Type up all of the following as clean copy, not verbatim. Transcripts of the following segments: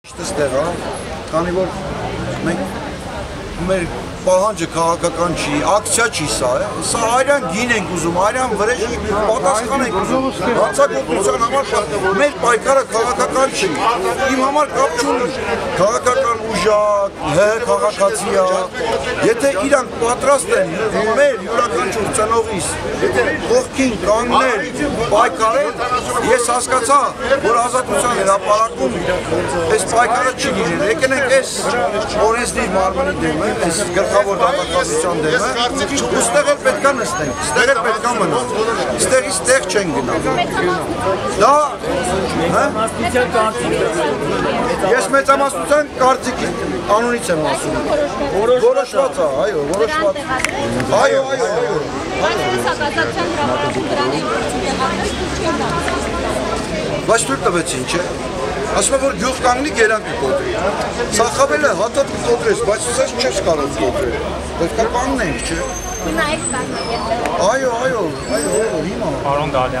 Ստեղա, քանի որ մենք մեր պահանջը քաղաքական չի, ակցիա չի սա, սա արյան գին ենք ուզում, արյան վրեժի պատասխան ենք ուզում, հանցագործության համար մեր պայքարը քաղաքական չի, իմ համար կապ չունի, քաղաքական ուժակ, քաղաքացիա, եթե իրանք պատրաստ են մեր յուրաքանչյուր ծնողիս կողքին կանգնել, պայքարել, ես հասկացա, որ ազատության հրապարակում այս պայքարը չի լինել, եկել ենք այս օրենսդիր մարմնի դեմը, այս գլխավոր դատախազության դեմը, ուստեղ էլ պետք է նստենք, ստեղ էլ պետք է մնանք, ստեղից տեղ չեն գնալ։ Դա, ես մեծամասնության կարծիքի անունից եմ ասում, որոշված է, այո, որոշված, այո, բայց թույլ տվեցին, չէ, ասում է, որ գյուղ կանգնի գերան կկոտրի, սախավելը հատատ կկոտրես, բայց սեզ չես կարող կոտրել, պետք է կանգնենք, չէ։ Այո, հիմա։ Պարոն Դալյան,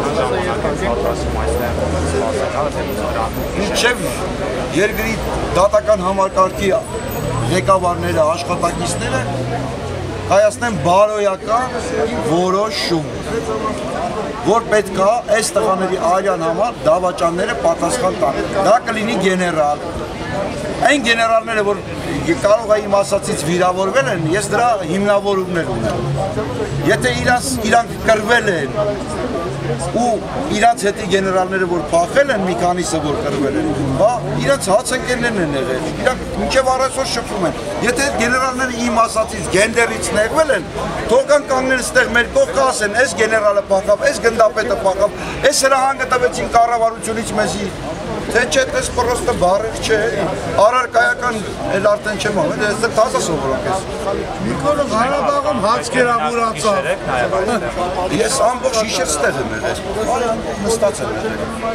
մինչև երկրի դատական համակարգի ղեկավարները, աշխատակիցները կայացնեն բարոյական որոշում, որ պետք է այս տղաների արյան համար դավաճանները պատասխան տան։ Դա կլինի գեներալ։ Այն գեներալները, որ կարող է իմ ասածից վիրավորվել են, ես դրա հիմնավորումներ ունեմ։ Եթե իրանք կռվել են ու իրանց հետի գեներալները, որ փախել են, մի քանիսը, որ կռվել են, իրանց հացընկերներն են եղել, իրանք մինչև առայսօր շփվում են։ Եթե գեներալները իմ ասածից գենդերից նեղվել են, թող կանգնեն ստեղ մեր կողքը ասեն, այս գեներալը փախավ, այս գնդապետը փախավ, այս հրահանգը տվեցին կառավարությունից մեզի, թե չէ, դες պրոստը բարեր չէ, առարկայական էլ արդեն չեմ ավել, ես դեռ տազը սովորակ ես։ Նիկոլը Հարաբաղում հացքեր ամուրացավ։ Ես ամբողջ հիշեր ստեղ եմ եղել, նստած եմ եղել։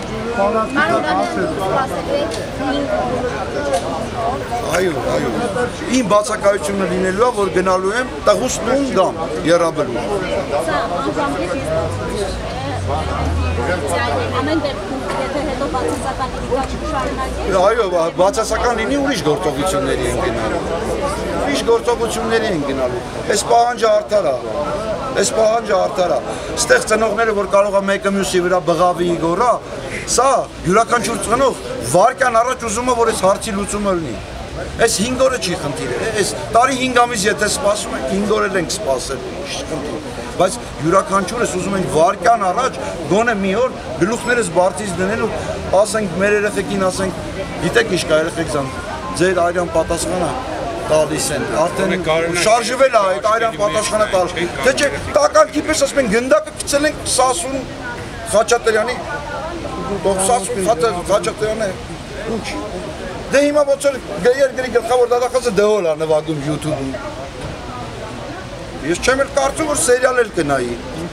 Այո, իմ բացակայությունը լինելու է, որ գնալու եմ տղուս տուն դամ, եռաբելու։ Այո, բացասական լինի ուրիշ գործողությունների են գնալու, այս պահանջը արդար է, ստեղ ծնողները, որ կարող է մեկը մյուսի վրա բղավի գորա, սա յուրաքանչյուր ծնող վարկյան առաջ ուզում է, որ այս հարցի լուծումը լինի, այս 5 օրը չի խնդիրը, այս տարի 5 ամիս եթե սպասում ենք, 5 օր էլ ենք սպասել, բայց յուրաքանչյուրս ուզում ենք վարկյան առաջ, գոնե մի օր գլուխներս բարձից դնել ու ասենք մեր երեխեքին ասենք, գիտեք ինչ կա երեխեքցան, ձեր արյան պատասխանը տալիս են, արդեն շարժվել է այդ արյան պատասխանը տալիս, թե չէ տականքի պես ասում են գնդակը կցել ենք Սասուն Խաչատրյանի, ինչ, դե հիմա ոնց որ երկրի գլխավոր դատախազը դեհոլ է նվագում YouTube-ում, ես չեմ էլ կարծում, որ սերիալ էլ կնայի։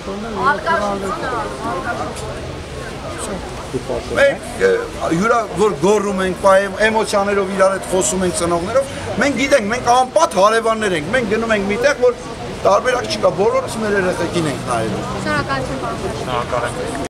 Մենք որ գոռում ենք, էմոցիաներով իրար հետ խոսում ենք ծնողներով, մենք գիտենք, մենք անպատ հարևաններ ենք, մենք գնում ենք միտեղ, որ տարբերակ չկա, բոլորս մեր երեխեքին ենք նայելու։ շնորհակալ եմ։